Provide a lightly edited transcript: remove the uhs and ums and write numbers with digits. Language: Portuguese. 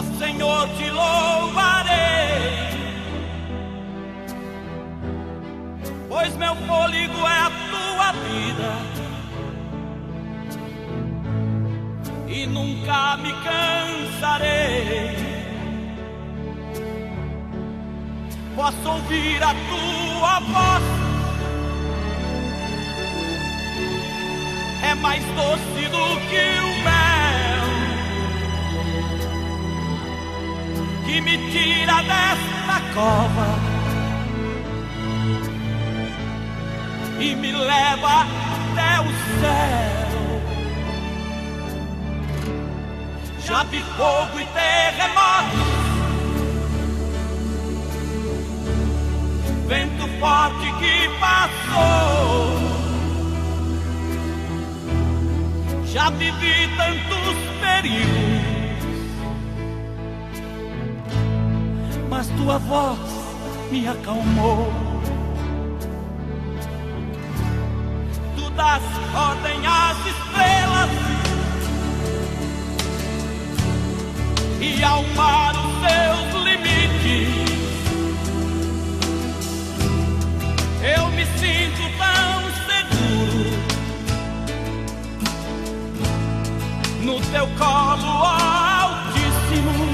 Ó Senhor, te louvarei, pois meu fôlego é a tua vida e nunca me cansarei. Posso ouvir a tua voz, é mais doce do que o mel, que me tira desta cova e me leva até o céu. Já vi fogo e terremoto, vento forte que passou. Já vivi tantos perigos, mas tua voz me acalmou. Tu dás ordem às estrelas e ao mar os seus limites. Eu me sinto tão seguro no teu colo, ó Altíssimo.